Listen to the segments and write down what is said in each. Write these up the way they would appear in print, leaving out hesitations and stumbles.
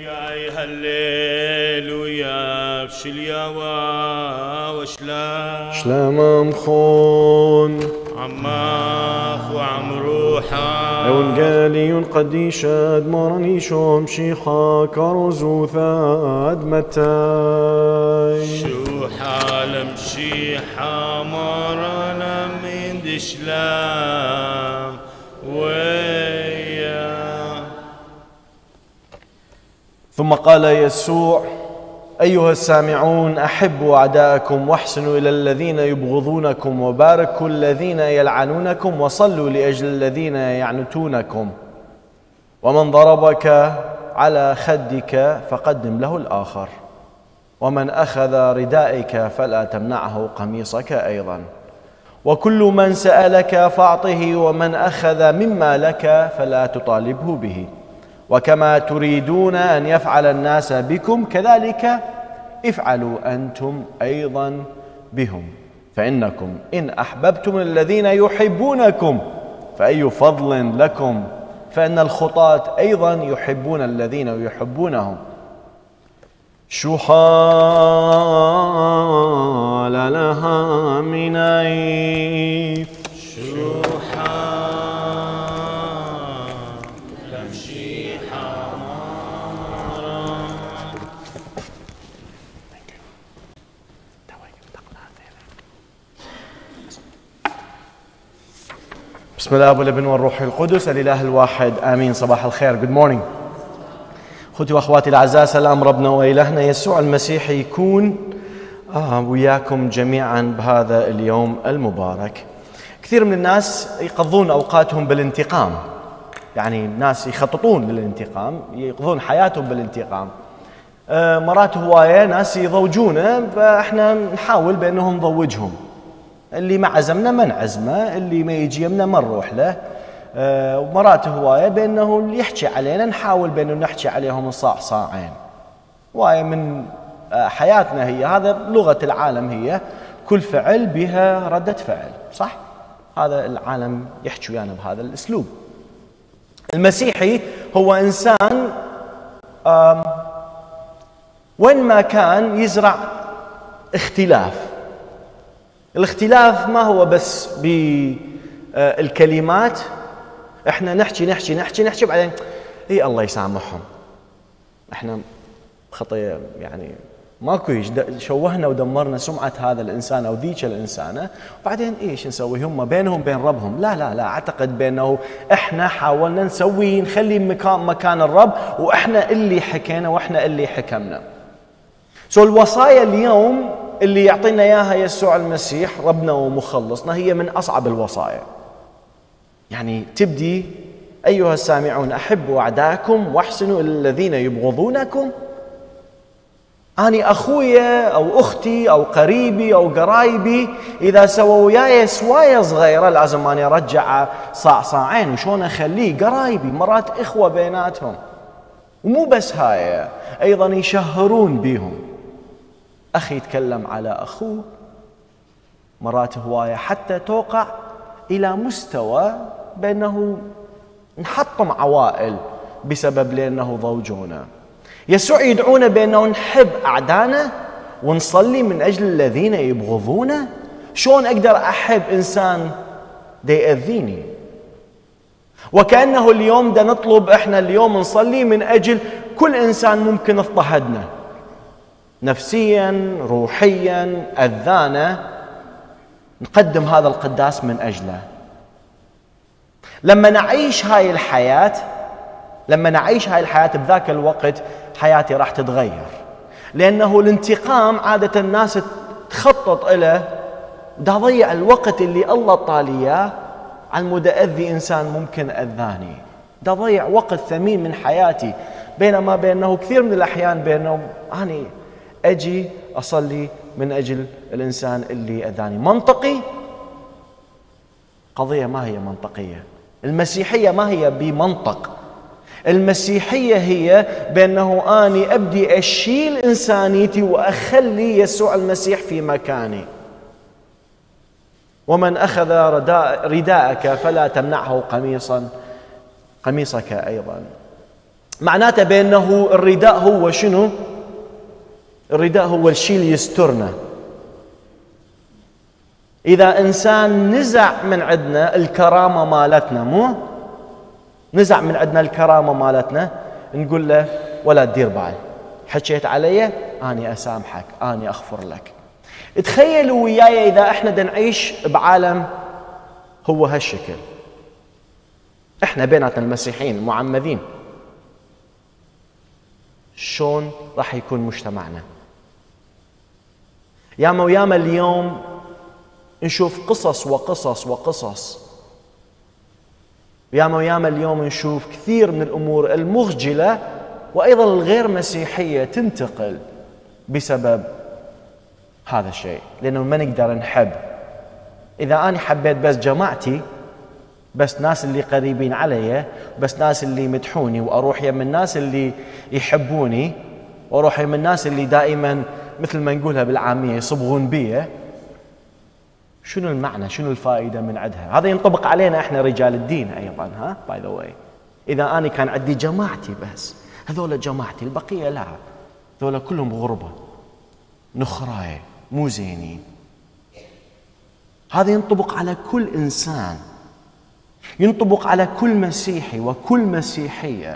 وياي هالليل ويا بشليا شلام مخون عماخ وعمروحا ونقالي قدي شاد مرني شوم شيخا كرزو ثاد متاي شو حال مشيحا مرنا من دشلام ويا. ثم قال يسوع: أيها السامعون، أحبوا أعداءكم واحسنوا إلى الذين يبغضونكم وباركوا الذين يلعنونكم وصلوا لأجل الذين يعنتونكم، ومن ضربك على خدك فقدم له الآخر، ومن أخذ ردائك فلا تمنعه قميصك أيضا، وكل من سألك فأعطه، ومن أخذ مما لك فلا تطالبه به، وكما تريدون أن يفعل الناس بكم كذلك افعلوا أنتم أيضا بهم، فإنكم إن أحببتم الذين يحبونكم فأي فضل لكم، فإن الخطاة أيضا يحبون الذين يحبونهم. شو حال لها من عيف شو حال مشيحا مرا. بسم الله والابن والروح القدس الإله الواحد آمين. صباح الخير. Good morning. أخوتي وأخواتي الأعزاء، سلام ربنا وإلهنا يسوع المسيح يكون وياكم جميعا بهذا اليوم المبارك. كثير من الناس يقضون أوقاتهم بالانتقام، يعني الناس يخططون للانتقام، يقضون حياتهم بالانتقام. مرات هواية ناس يضوجونه، فإحنا نحاول بأنهم نضوجهم. اللي ما عزمنا ما نعزمه، اللي ما يجي يمنا ما نروح له. ومرات هواية بأنه اللي يحكي علينا نحاول بأنه نحكي عليهم صاع صاعين. هواية من حياتنا هي، هذا لغة العالم، هي كل فعل بها ردة فعل، صح؟ هذا العالم يحكي ويانا بهذا الأسلوب. المسيحي هو إنسان وين ما كان يزرع اختلاف. الاختلاف ما هو بس بالكلمات، احنا نحكي بعدين اي الله يسامحهم، احنا خطية، يعني ماكو شوهنا ودمرنا سمعة هذا الإنسان أو ذيك الإنسانة، وبعدين إيش نسوي؟ هم بينهم بين ربهم. لا أعتقد بأنه إحنا حاولنا نخلي مكان الرب، وإحنا اللي حكينا وإحنا اللي حكمنا. الوصايا اليوم اللي يعطينا إياها يسوع المسيح ربنا ومخلصنا هي من أصعب الوصايا. يعني تبدي: أيها السامعون، أحبوا أعداءكم واحسنوا إلى الذين يبغضونكم. أنا أخويا أو أختي أو قريبي أو قرايبي إذا سووا وياي سوايا صغيرة لازم أنا أرجع صاعين، وشون أخليه قرايبي، مرات إخوة بيناتهم. ومو بس هاي، أيضا يشهرون بيهم. أخي يتكلم على أخوه، مرات هواية حتى توقع إلى مستوى بأنه نحطم عوائل بسبب لأنه ضوجونا. يسوع يدعونا بأنه نحب أعدانا ونصلي من أجل الذين يبغضونا. شون أقدر أحب إنسان دا يأذيني؟ وكأنه اليوم دا نطلب إحنا اليوم نصلي من أجل كل إنسان ممكن اضطهدنا نفسيا روحيا أذانا، نقدم هذا القداس من أجله. لما نعيش هاي الحياة بذاك الوقت حياتي راح تتغير، لأنه الانتقام عادة الناس تخطط إليه، دا ضيع الوقت اللي الله طالياه عن مود أذي إنسان ممكن أذاني، دا ضيع وقت ثمين من حياتي. بينما بأنه كثير من الأحيان بأنه أنا أجي أصلي من أجل الإنسان اللي أذاني. منطقي؟ قضية ما هي منطقية. المسيحية ما هي بمنطق. المسيحية هي بأنه أنا أبدي أشيل إنسانيتي وأخلي يسوع المسيح في مكاني. ومن أخذ رداءك فلا تمنعه قميصك أيضا. معناته بأنه الرداء هو شنو؟ الرداء هو الشيء اللي يسترنا. إذا إنسان نزع من عندنا الكرامة مالتنا، مو نزع من عندنا الكرامة مالتنا، نقول له ولا تدير بال، حكيت علي أني أسامحك، أني أغفر لك. تخيلوا وياي إذا إحنا دا نعيش بعالم هو هالشكل، إحنا بيناتنا المسيحيين المعمدين، شلون راح يكون مجتمعنا؟ ياما وياما اليوم نشوف قصص وقصص وقصص، ياما وياما اليوم نشوف كثير من الأمور المخجلة وأيضا الغير مسيحية تنتقل بسبب هذا الشيء، لأنه ما نقدر نحب. إذا أنا حبيت بس جماعتي، بس ناس اللي قريبين علي، بس ناس اللي يمدحوني، وأروح يم الناس اللي يحبوني، وأروح يم الناس اللي دائما مثل ما نقولها بالعامية يصبغون بي، شنو المعنى؟ شنو الفائدة من عندها؟ هذا ينطبق علينا إحنا رجال الدين أيضا، ها باي ذا واي. إذا أنا كان عندي جماعتي بس، هذول جماعتي، البقية لا، هذول كلهم غربة نخراية مو زينين. هذا ينطبق على كل إنسان، ينطبق على كل مسيحي وكل مسيحية.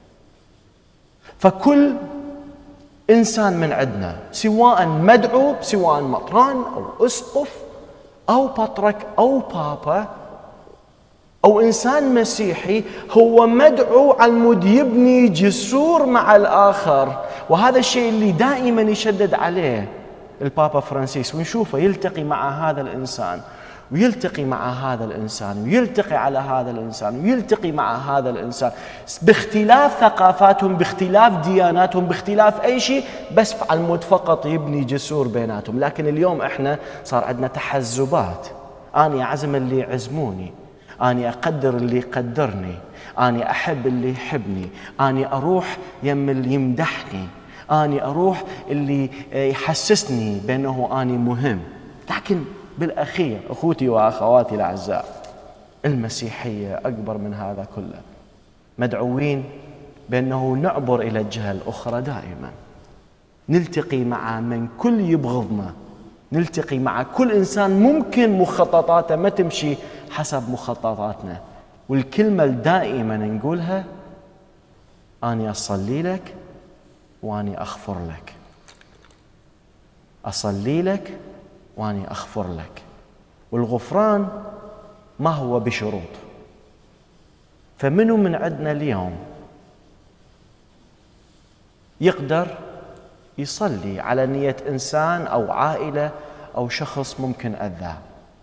فكل إنسان من عندنا، سواء مدعو، سواء مطران أو أسقف أو بطرك أو بابا أو إنسان مسيحي، هو مدعو على المود يبني جسور مع الآخر. وهذا الشيء اللي دائما يشدد عليه البابا فرانسيس، ونشوفه يلتقي مع هذا الإنسان ويلتقي مع هذا الإنسان ويلتقي على هذا الإنسان ويلتقي مع هذا الإنسان، باختلاف ثقافاتهم، باختلاف دياناتهم، باختلاف أي شيء، بس على المود فقط يبني جسور بيناتهم. لكن اليوم إحنا صار عندنا تحزبات، أنا أعزم اللي يعزموني، أنا أقدر اللي يقدرني، أنا أحب اللي يحبني، أنا أروح يم اللي يمدحني، أنا أروح اللي يحسسني بأنه أنا مهم. لكن بالأخير أخوتي وأخواتي الأعزاء، المسيحية أكبر من هذا كله. مدعوين بأنه نعبر إلى الجهة الأخرى دائما، نلتقي مع من كل يبغضنا، نلتقي مع كل إنسان ممكن مخططاته ما تمشي حسب مخططاتنا، والكلمة دائما نقولها أني أصلي لك وأني أغفر لك، أصلي لك وأني أغفر لك. والغفران ما هو بشروط. فمنو من عندنا اليوم يقدر يصلي على نية إنسان أو عائلة أو شخص ممكن أذاه؟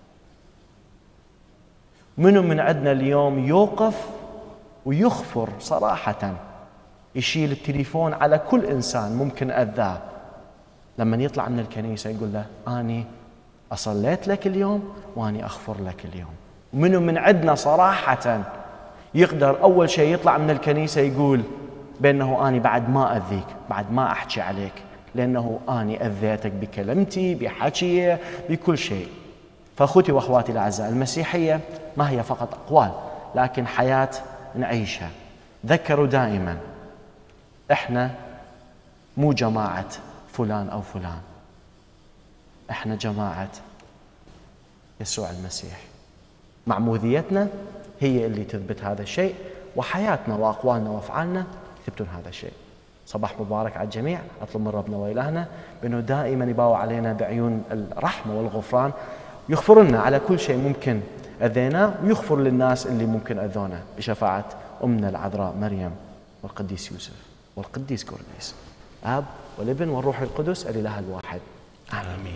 منو من عندنا اليوم يوقف ويغفر صراحة، يشيل التليفون على كل إنسان ممكن أذاه، لما يطلع من الكنيسة يقول له أني أصليت لك اليوم وأني أغفر لك اليوم؟ ومنو من عندنا صراحة يقدر أول شيء يطلع من الكنيسة يقول بأنه أني بعد ما أذيك، بعد ما أحكي عليك، لأنه أني أذيتك بكلمتي، بحكي، بكل شيء. فأخوتي وأخواتي الأعزاء، المسيحية ما هي فقط أقوال، لكن حياة نعيشها. ذكروا دائما إحنا مو جماعة فلان أو فلان، إحنا جماعة يسوع المسيح. معموديتنا هي اللي تثبت هذا الشيء، وحياتنا وأقوالنا وأفعالنا يثبتون هذا الشيء. صباح مبارك على الجميع. أطلب من ربنا وإلهنا بأنه دائما يباوع علينا بعيون الرحمة والغفران، يغفر لنا على كل شيء ممكن أذينا، ويغفر للناس اللي ممكن أذونا، بشفاعة أمنا العذراء مريم والقديس يوسف والقديس كورنيس، آب والابن والروح القدس الإله الواحد، آمين.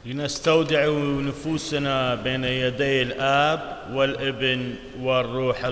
لنستودع نفوسنا بين يدي الآب والابن والروح